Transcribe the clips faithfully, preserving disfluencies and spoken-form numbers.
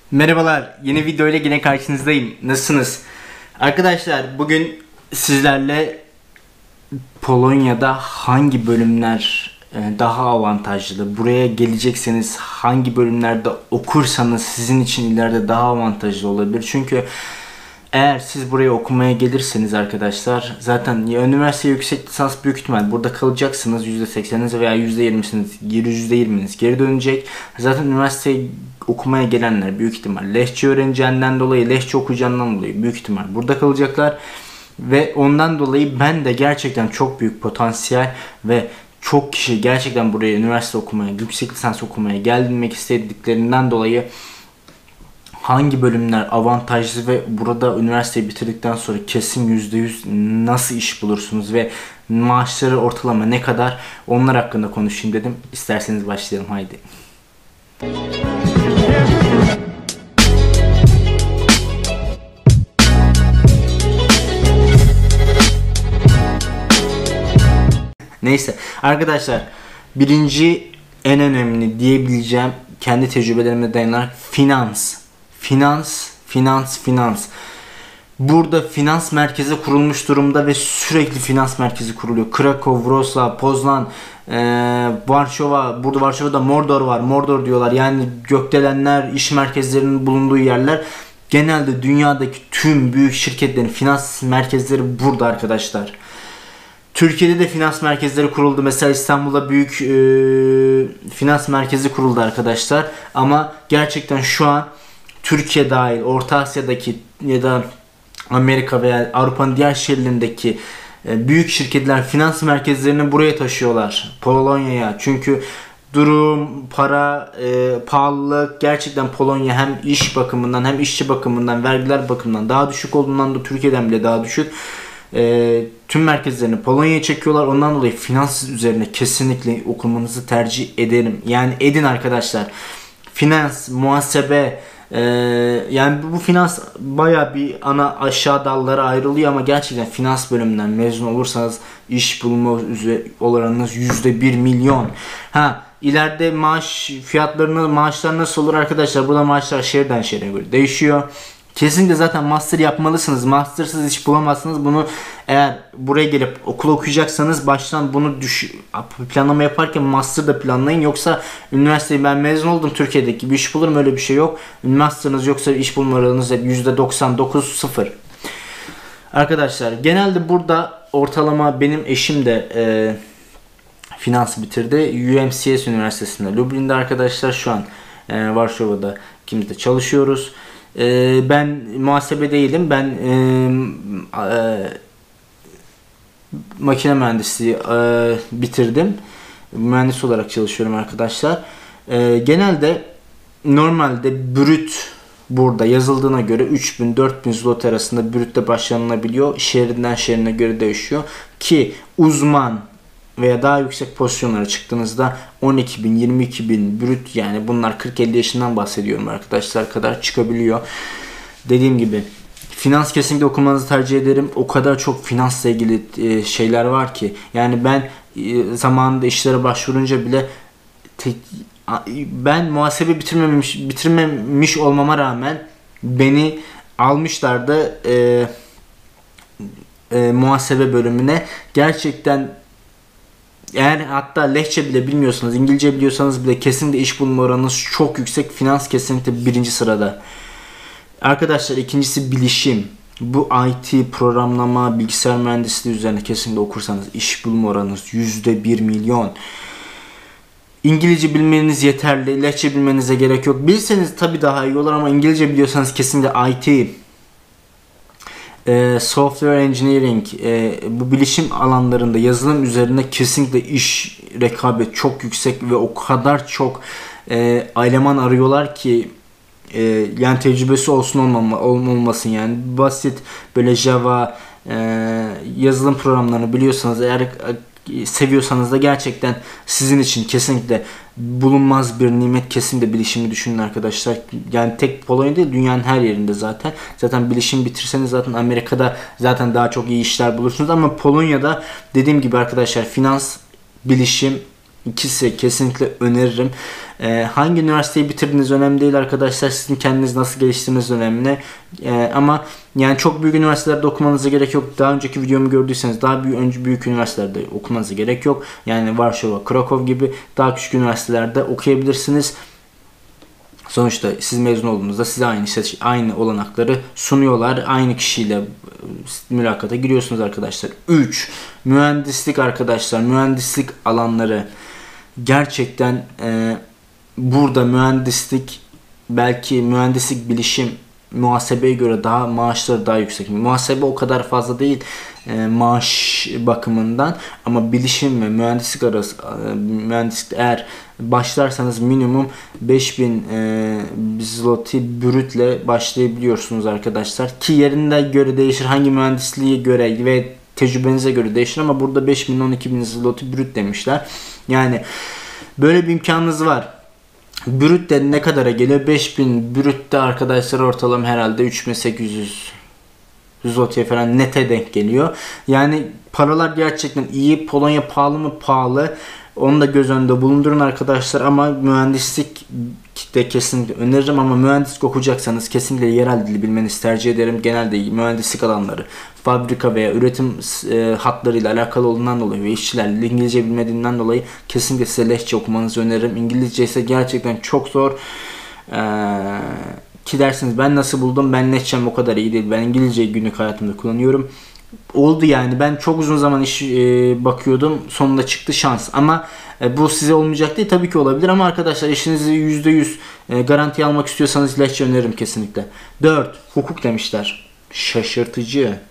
Merhabalar, yeni video ile yine karşınızdayım. Nasılsınız? Arkadaşlar, bugün sizlerle Polonya'da hangi bölümler daha avantajlı, buraya gelecekseniz hangi bölümlerde okursanız sizin için ileride daha avantajlı olabilir. Çünkü eğer siz buraya okumaya gelirseniz arkadaşlar, zaten ya üniversite yüksek lisans büyük ihtimal burada kalacaksınız, yüzde sekseniniz veya yüzde yirmisiniz, yüzde yirminiz geri dönecek. Zaten üniversiteye okumaya gelenler büyük ihtimal Lehçe öğreneceğinden dolayı, Lehçe okuyacağından dolayı büyük ihtimal burada kalacaklar. Ve ondan dolayı ben de gerçekten çok büyük potansiyel ve çok kişi gerçekten buraya üniversite okumaya, yüksek lisans okumaya gelmek istediklerinden dolayı hangi bölümler avantajlı ve burada üniversiteyi bitirdikten sonra kesin yüzde yüz nasıl iş bulursunuz ve maaşları ortalama ne kadar, onlar hakkında konuşayım dedim. İsterseniz başlayalım, haydi. Neyse arkadaşlar, birinci en önemli diyebileceğim, kendi tecrübelerime dayanarak finans. Finans, finans, finans. Burada finans merkezi kurulmuş durumda ve sürekli finans merkezi kuruluyor. Krakow, Wrocław, Poznan, ee, Varşova, burada Varşova'da Mordor var. Mordor diyorlar. Yani gökdelenler, iş merkezlerinin bulunduğu yerler. Genelde dünyadaki tüm büyük şirketlerin finans merkezleri burada arkadaşlar. Türkiye'de de finans merkezleri kuruldu. Mesela İstanbul'da büyük e, finans merkezi kuruldu arkadaşlar. Ama gerçekten şu an Türkiye dahil Orta Asya'daki ya da Amerika veya Avrupa'nın diğer şehirlerindeki büyük şirketler finans merkezlerini buraya taşıyorlar, Polonya'ya. Çünkü durum, para, e, pahalılık gerçekten Polonya hem iş bakımından hem işçi bakımından, vergiler bakımından daha düşük olduğundan da Türkiye'den bile daha düşük. E, tüm merkezlerini Polonya'ya çekiyorlar. Ondan dolayı finans üzerine kesinlikle okumanızı tercih ederim. Yani edin arkadaşlar. Finans, muhasebe, Ee, yani bu finans baya bir ana aşağı dallara ayrılıyor ama gerçekten finans bölümünden mezun olursanız iş bulma oranınız yüzde bir milyon. Ha, ileride maaş fiyatlarını, maaşlar nasıl olur arkadaşlar? Burada maaşlar şehirden şehre göre değişiyor. Kesinlikle zaten master yapmalısınız. Mastersız iş bulamazsınız. Bunu eğer buraya gelip okul okuyacaksanız baştan bunu düş planlama yaparken master da planlayın. Yoksa üniversiteyi ben mezun oldum Türkiye'deki bir iş bulurum, öyle bir şey yok. Master'ınız yoksa iş bulma oranınız yüzde doksan dokuz sıfır. Arkadaşlar genelde burada ortalama, benim eşim de e, finans bitirdi. U M C S Üniversitesi'nde Lublin'de arkadaşlar, şu an e, Varşova'da ikimiz de çalışıyoruz. Ben muhasebe değilim. Ben e, e, makine mühendisliği e, bitirdim. Mühendis olarak çalışıyorum arkadaşlar. E, genelde normalde brüt burada yazıldığına göre üç bin dört bin zloty arasında brütte başlanılabiliyor. Şehrinden şehrine göre değişiyor. Ki uzman veya daha yüksek pozisyonlara çıktığınızda on iki bin yirmi iki bin brüt, yani bunlar kırk elli yaşından bahsediyorum arkadaşlar, kadar çıkabiliyor. Dediğim gibi finans kesinlikle okumanızı tercih ederim. O kadar çok finansla ilgili şeyler var ki, yani ben zamanında işlere başvurunca bile tek, ben muhasebe bitirmemiş bitirmemiş olmama rağmen beni almışlardı e, e, muhasebe bölümüne. Gerçekten, eğer hatta Lehçe bile bilmiyorsanız, İngilizce biliyorsanız bile kesinlikle iş bulma oranınız çok yüksek. Finans kesinlikle birinci sırada. Arkadaşlar ikincisi bilişim. Bu I T, programlama, bilgisayar mühendisliği üzerine kesinlikle okursanız iş bulma oranınız yüzde bir milyon. İngilizce bilmeniz yeterli. Lehçe bilmenize gerek yok. Bilseniz tabii daha iyi olur ama İngilizce biliyorsanız kesinlikle I T, e, software engineering, e, bu bilişim alanlarında yazılım üzerine kesinlikle iş rekabet çok yüksek ve o kadar çok e, eleman arıyorlar ki e, yani tecrübesi olsun olmama, olmasın, yani basit böyle Java e, yazılım programlarını biliyorsanız, eğer seviyorsanız da gerçekten sizin için kesinlikle bulunmaz bir nimet. Kesinlikle bilişimi düşünün arkadaşlar. Yani tek Polonya değil, dünyanın her yerinde zaten. Zaten bilişim bitirseniz zaten Amerika'da zaten daha çok iyi işler bulursunuz. Ama Polonya'da dediğim gibi arkadaşlar, finans, bilişim İkisi kesinlikle öneririm. Ee, hangi üniversiteyi bitirdiğiniz önemli değil arkadaşlar. Sizin kendiniz nasıl geliştirdiğiniz önemli. Ee, ama yani çok büyük üniversitelerde okumanıza gerek yok. Daha önceki videomu gördüyseniz daha büyük, önce büyük üniversitelerde okumanıza gerek yok. Yani Varşova, Krakow gibi daha küçük üniversitelerde okuyabilirsiniz. Sonuçta siz mezun olduğunuzda size aynı aynı olanakları sunuyorlar. Aynı kişiyle mülakata giriyorsunuz arkadaşlar. üç. Mühendislik arkadaşlar. Mühendislik alanları. Gerçekten e, burada mühendislik, belki mühendislik bilişim muhasebeye göre daha maaşları daha yüksek. Muhasebe o kadar fazla değil e, maaş bakımından, ama bilişim ve mühendislik arası e, mühendislik eğer başlarsanız minimum beş bin e, zloty brütle başlayabiliyorsunuz arkadaşlar. Ki yerine göre değişir, hangi mühendisliğe göre ve tecrübenize göre değişir, ama burada beş bin on iki bin zloty brüt demişler. Yani böyle bir imkanınız var. Brüt de ne kadara geliyor? beş bin brütte arkadaşlar ortalama herhalde üç bin sekiz yüz zloty'ye falan nete denk geliyor. Yani paralar gerçekten iyi. Polonya pahalı mı? Pahalı. Onu da göz önünde bulundurun arkadaşlar, ama mühendislik de kesinlikle öneririm, ama mühendislik okuyacaksanız kesinlikle yerel dili bilmenizi tercih ederim. Genelde mühendislik alanları fabrika veya üretim e, hatlarıyla alakalı olduğundan dolayı ve işçilerle İngilizce bilmediğinden dolayı kesinlikle size Lehçe okumanızı öneririm. İngilizce ise gerçekten çok zor. Ee, ki dersiniz ben nasıl buldum? Ben Lehçem o kadar iyi değil. Ben İngilizceyi günlük hayatımda kullanıyorum. Oldu yani. Ben çok uzun zaman iş e, bakıyordum. Sonunda çıktı şans. Ama e, bu size olmayacak değil. Tabii ki olabilir, ama arkadaşlar işinizi yüzde yüz e, garanti almak istiyorsanız Lehçe öneririm kesinlikle. dört. Hukuk demişler. Şaşırtıcı.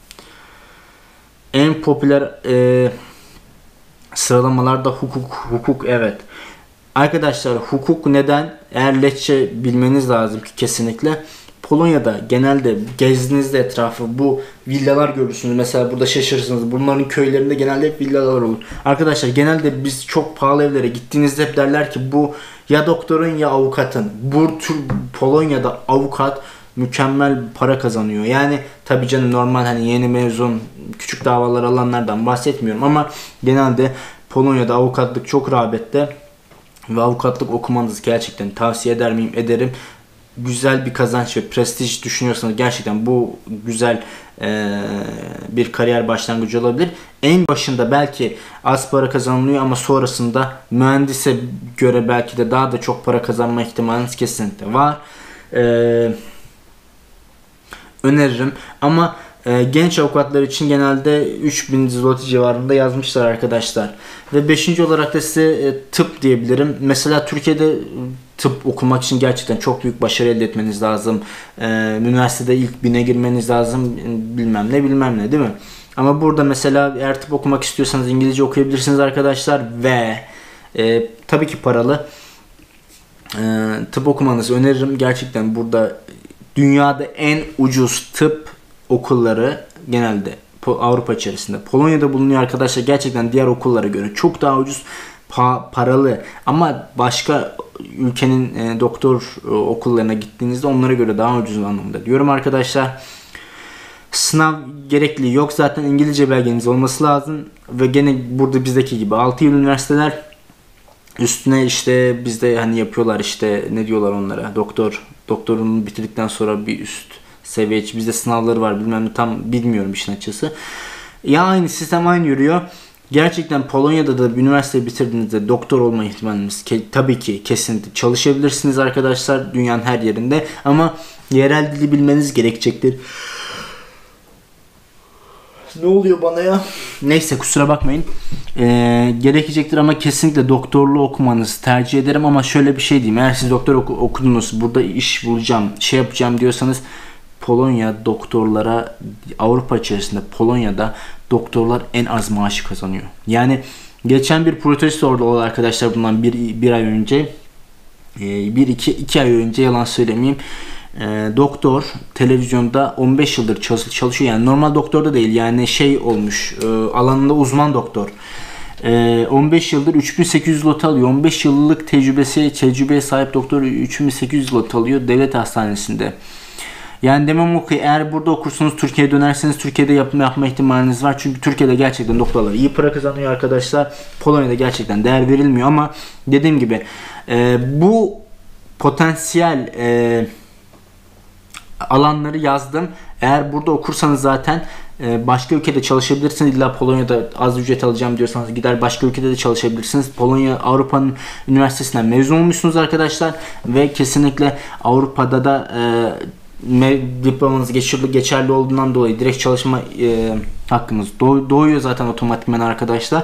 En popüler e, sıralamalarda hukuk. Hukuk evet. Arkadaşlar hukuk neden? Eğer Lehçe bilmeniz lazım ki kesinlikle. Polonya'da genelde gezdiğinizde etrafı bu villalar görürsünüz. Mesela burada şaşırırsınız. Bunların köylerinde genelde hep villalar olur. Arkadaşlar genelde biz çok pahalı evlere gittiğinizde hep derler ki bu ya doktorun ya avukatın. Bu tür Polonya'da avukat mükemmel para kazanıyor. Yani tabii canım normal hani yeni mezun küçük davalar alanlardan bahsetmiyorum, ama genelde Polonya'da avukatlık çok rağbette ve avukatlık okumanızı gerçekten tavsiye eder miyim? Ederim. Güzel bir kazanç ve prestij düşünüyorsanız gerçekten bu güzel e, bir kariyer başlangıcı olabilir. En başında belki az para kazanılıyor, ama sonrasında mühendise göre belki de daha da çok para kazanma ihtimaliniz kesinlikle var. E, öneririm. Ama e, genç avukatlar için genelde üç bin zloty civarında yazmışlar arkadaşlar. Ve beşinci olarak da size e, tıp diyebilirim. Mesela Türkiye'de tıp okumak için gerçekten çok büyük başarı elde etmeniz lazım. Ee, üniversitede ilk bine girmeniz lazım. Bilmem ne bilmem ne değil mi? Ama burada mesela eğer tıp okumak istiyorsanız İngilizce okuyabilirsiniz arkadaşlar. Ve e, tabii ki paralı. E, tıp okumanızı öneririm. Gerçekten burada dünyada en ucuz tıp okulları genelde Avrupa içerisinde Polonya'da bulunuyor arkadaşlar. Gerçekten diğer okullara göre çok daha ucuz. Pa- paralı, ama başka ülkenin e, doktor e, okullarına gittiğinizde onlara göre daha ucuz anlamda diyorum arkadaşlar. Sınav gerekliliği yok, zaten İngilizce belgeniz olması lazım ve gene burada bizdeki gibi altı yıl üniversiteler üstüne işte bizde hani yapıyorlar işte ne diyorlar onlara, doktor doktorunu bitirdikten sonra bir üst seviye, bizde sınavları var bilmem ne, tam bilmiyorum işin açısı. Ya aynı sistem aynı yürüyor. Gerçekten Polonya'da da bir üniversite bitirdiğinizde doktor olma ihtimaliniz ke- tabii ki kesinlikle çalışabilirsiniz arkadaşlar dünyanın her yerinde, ama yerel dili bilmeniz gerekecektir. Ne oluyor bana ya? Neyse kusura bakmayın. Ee, gerekecektir, ama kesinlikle doktorluğu okumanızı tercih ederim. Ama şöyle bir şey diyeyim, eğer siz doktor oku- okudunuz, burada iş bulacağım, şey yapacağım diyorsanız, Polonya doktorlara, Avrupa içerisinde Polonya'da doktorlar en az maaşı kazanıyor. Yani geçen bir protesto orada oldu arkadaşlar, bundan bir, bir ay önce, bir iki, iki ay önce, yalan söylemeyeyim. E, doktor televizyonda on beş yıldır çalışıyor, yani normal doktor da değil, yani şey olmuş, e, alanında uzman doktor. E, on beş yıldır üç bin sekiz yüz zloty alıyor. on beş yıllık tecrübesi tecrübeye sahip doktor üç bin sekiz yüz zloty alıyor devlet hastanesinde. Yani demem o ki eğer burada okursanız Türkiye'ye dönerseniz Türkiye'de yapma, yapma ihtimaliniz var. Çünkü Türkiye'de gerçekten doktorlar iyi para kazanıyor arkadaşlar. Polonya'da gerçekten değer verilmiyor ama dediğim gibi e, bu potansiyel e, alanları yazdım. Eğer burada okursanız zaten e, başka ülkede çalışabilirsiniz. İlla Polonya'da az ücret alacağım diyorsanız gider başka ülkede de çalışabilirsiniz. Polonya Avrupa'nın üniversitesinden mezun olmuşsunuz arkadaşlar ve kesinlikle Avrupa'da da e, diplomanız geçerli, geçerli olduğundan dolayı direkt çalışma e, hakkınız doğ, doğuyor zaten otomatikman arkadaşlar.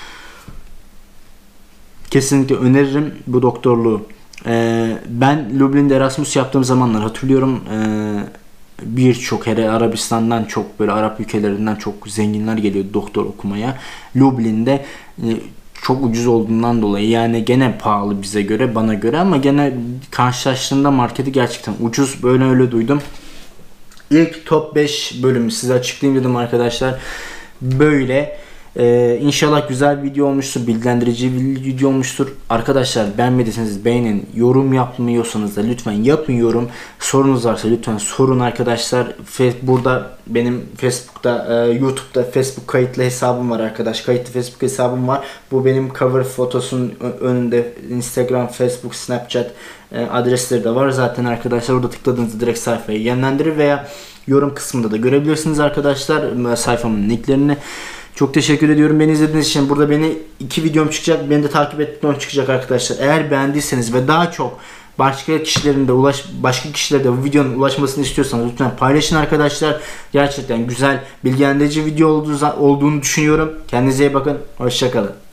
Kesinlikle öneririm bu doktorluğu. E, ben Lublin'de Erasmus yaptığım zamanlar hatırlıyorum. E, birçok hele Arabistan'dan çok böyle Arap ülkelerinden çok zenginler geliyor doktor okumaya. Lublin'de e, çok ucuz olduğundan dolayı yani gene pahalı bize göre bana göre ama gene karşılaştığımda marketi gerçekten ucuz böyle öyle duydum. İlk top beş bölümü size açıklayayım dedim arkadaşlar. Böyle Ee, İnşallah güzel bir video olmuştur, bilgilendirici bir video olmuştur. Arkadaşlar beğenmediyseniz beğenin, yorum yapmıyorsanız da lütfen yapın yorum. Sorunuz varsa lütfen sorun arkadaşlar. Burada benim Facebook'ta, e, YouTube'da Facebook kayıtlı hesabım var arkadaş. Kayıtlı Facebook hesabım var. Bu benim cover fotosunun önünde Instagram, Facebook, Snapchat e, adresleri de var zaten arkadaşlar. Orada tıkladığınızda direkt sayfayı yönlendirir veya yorum kısmında da görebilirsiniz arkadaşlar sayfamın linklerini. Çok teşekkür ediyorum beni izlediğiniz için. Burada beni iki videom çıkacak. Beni de takip etmem çıkacak arkadaşlar. Eğer beğendiyseniz ve daha çok başka kişilerin de ulaş başka kişilere de bu videonun ulaşmasını istiyorsanız lütfen paylaşın arkadaşlar. Gerçekten güzel, bilgilendirici video olduğunu düşünüyorum. Kendinize iyi bakın. Hoşça kalın.